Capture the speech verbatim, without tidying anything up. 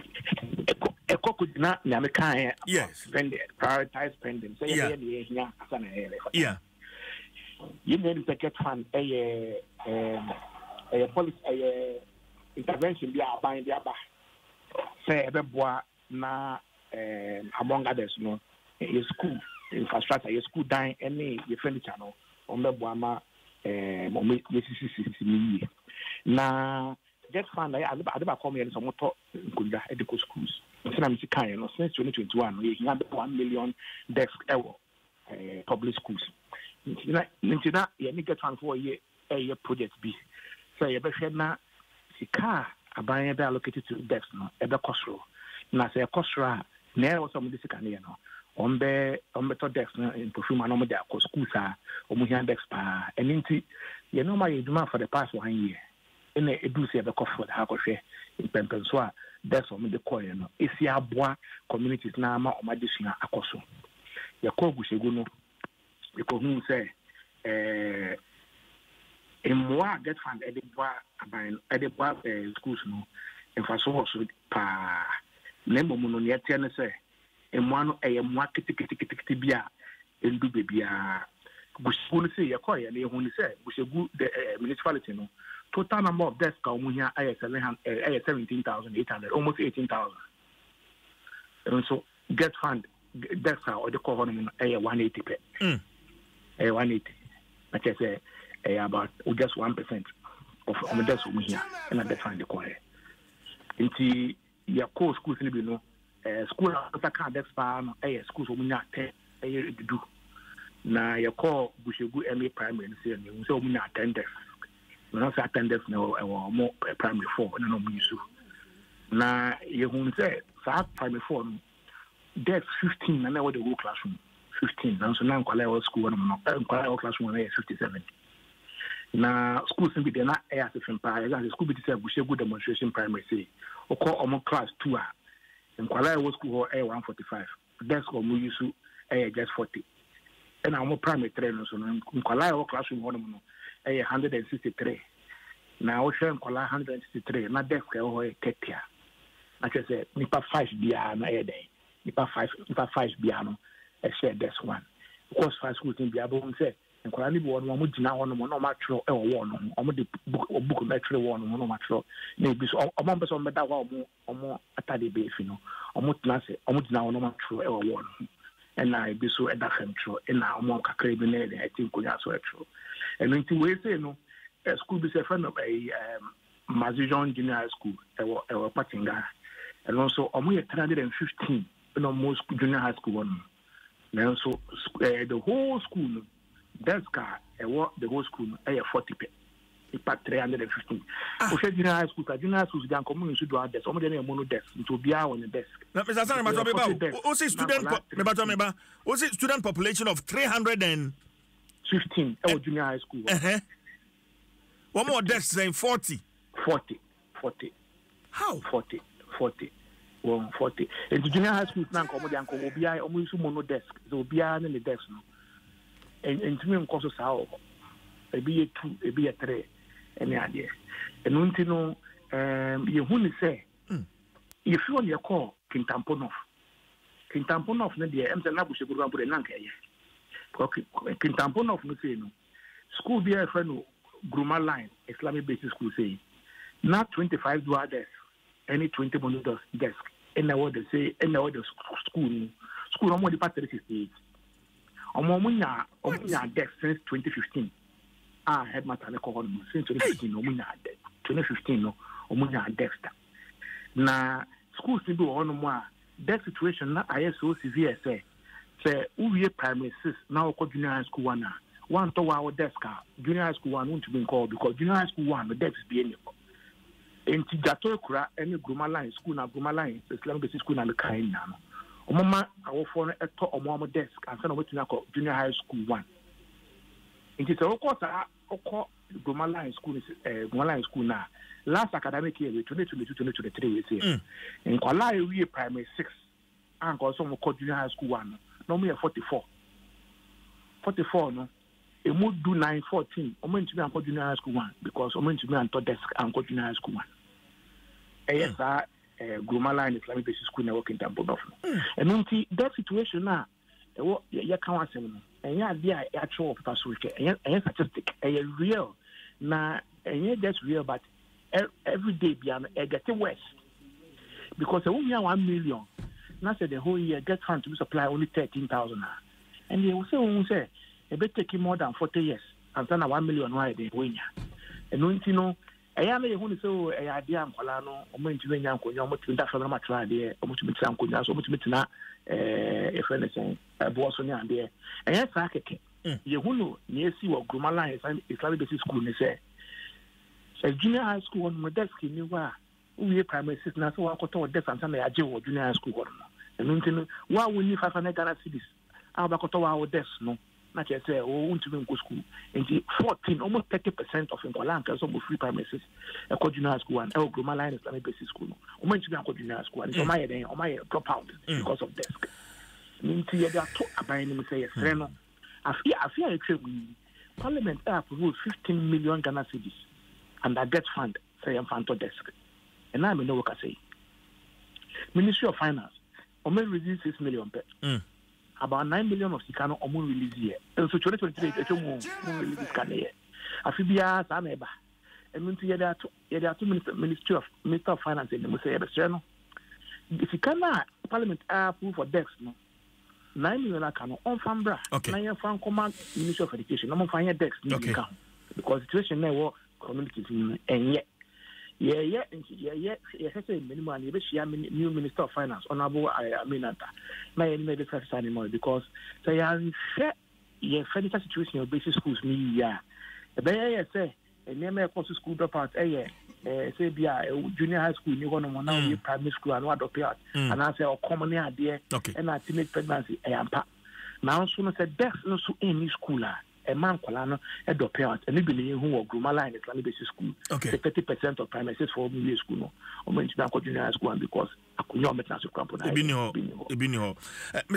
a could not Namakan yes spend it, prioritize spending. Say yeah yeah. You need to get fund a a policy a intervention be buying the other. Say a boy na among others no a school infrastructure a school dying any furniture no on the boama eh na get fund I adeba come here some motor nkunda medical schools so na me kan no since twenty twenty-one we have one million desk ewo eh public schools ntina ntina ye ni get fund for ye eh project bi so ye be hwe na sika aban be allocated to desks no e be kosro na say kosro na e was some this sika ne no ombe ombe to desks no in perfume no mo dey akọ schools a omo hian desks pa eninti ye no ma ye duma for the past one year in a do say the cost for the hakoshe in Pempenswa that's what the coin no isi aboa communities na ama o madisuna akoso ya ko gushegu no e ko hu say eh emwa get fund e de boa aban e de boa schools no infrastructure pa na mo no ne tie ne say emwa no e emwa kitikiti bia endu bebia gushegu no say ya ko ya ne hu ni say gushegu the municipality no total number of desks are seventeen thousand eight hundred, almost eighteen thousand. And so, get fund desks are the cohort one eighty. Mm. one eighty. Like I say, about just one percent of the desks we here, and I get fund the cohort. Into your core schools in the no school after car desks farm, a schools we not ten a year to do. Now, your core Bushegu M A primary, and so we not ten desks. When I attended no more primary four, no musu. Now you won't say primary four. That's fifteen, and I was the whole classroom. Fifteen, and so now I'm school and classroom is fifty-seven. Now schools be there not air different prior. The school be said we should good demonstration primary say. Or call almost class two a. And Kuala was school or one forty-five. That's what we use to just forty. And I'm a primary trainer, so Kuala classroom one. one hundred sixty-three. Now we share one hundred sixty-three. Na desk o thirty. Na say nipa five bia na e dey. Nipa five, nipa five bia no e share desk one. Because five schools in bia bo say nkola ni bo no mo gina ho no mo no ma tro e wo wo no. Omo de book book na tro wo no no ma tro. Na bi so omo be so me da wa omo omo atade be fi no. Omo tna say omo gina ho no ma tro e wo wo no. And I be so e da fam tro. E na omo kakra bi na e think ko ya so e tro. And when we say no, a school be a friend of a Mazijon Junior High School, a Patinga, and also only three hundred fifteen in almost junior high school one. And so the whole school, that's car, the whole school, a forty pay. About three hundred fifteen. Okay, junior high school, junior high school, young community should do our desk. Only a mono desk to be out on the desk. Now, Mister Hassan, what's student? What's it student population of three hundred and fifteen? Oh, junior high school. Uh-huh. One more desks saying forty. Forty. Forty. How? Forty. Forty. One forty. And the junior high school now come down come be almost mono desk. So be on the desk no. And and to me because how a be a two, a be a three, any idea. And one thing no um you who say if you on your call Kintamponov. Kintamponov na dia em say na bushe guru ampo na nka ye. Kintamponov no say no. School be a friend Gruma line Islamic basic school say not twenty-five dual desk, any twenty mono desk. And now what they say, and now the school school almost departed sixty-eight. Omomunya omunya desk since twenty fifteen. Ah, headmaster na call since twenty fifteen omunya desk. twenty fifteen no omunya desk. Na school still do on more desk situation na I S O severe say say we primary six now ko junior high school one. One to our desk, junior high school one won't be called because junior high school one the desk be any. In Tijato any Gruma line school na Gruma line Islamic basic school na the kind now. Omama our phone at top of our desk and send over to junior high school one. In Tijato Oko Gruma line school is Gruma line school now. Last academic year we twenty twenty-two twenty twenty-three we say. In Kuala we primary six and also we junior high school one. No me forty-four. forty-four no. A mood do nine fourteen. I'm going to be on junior high school one because I'm going to be on top desk and junior high school one. Yes, sir. Groma Line Islamic Basic School na work in Tampo North. And until that situation now, what you can't say, and yeah, there actual paper and statistic, a real. Now, and yeah, that's real, but every day beyond I get worse because the only one million. Now said the whole year GetFund to supply only thirteen thousand, and they will say, "We say it better take more than forty years and then one million why they win." And when you know, I am a who so a idea and Colano, or going to win Yanko, you want to that from my try there, or to meet some Kunya, so much meet now, if anything, a boss on your there. And yes, I can. You who know, near see what Groma Line Islamic Basic School, they say. So junior high school on my desk in New York, we primary six, and so I got all desk and some I do junior high school. And why we need five hundred Ghana cities? How about our desk? No, not just say, oh, want to go school. And fourteen, almost thirty percent of Incolanca, some free premises, a junior school and El Groma Line Islamic Basic School. Or when you go junior school, and so my day, or my drop out because of desk. Means here they are talking about him say, Reno. I fear, I fear a trip. Parliament approved fifteen million Ghana cities, and I get fund, say, I'm Fanto desk. And I may know what I say. Ministry of Finance. Omo release six million per. Mm. About nine million of Sikano Omo release here. And so twenty twenty-three, it's a more release can here. Afibia Sameba. And when you are there are two Ministry of Minister of Finance in the Museo. If you cannot Parliament approve for Dex, no nine million I can on Fambra. Okay. Nine from Command Ministry of Education. No more find Dex. Okay. Because the situation now communities and yet. Yeah, yeah, yeah, yeah. Yeah, say minimum. You be new Minister of Finance, Honorable Aminata. Now you need to discuss anymore because they are fair. Yeah, fair situation of basic schools. Me, yeah. But yeah, say, and near my course school dropout. Eh, yeah. Say, be a junior high school. You want to now primary school and what dropout. And I say, oh, common idea. Okay. And I teenage pregnancy. I am pa. Now, soon as I death, no so any school. A man colano a do parent and believe who will Groma Line Islamic Basic School. Okay. Thirty percent of premises for million school no. Or when you junior school because I could not make us a company. Ebinio. Ebinio.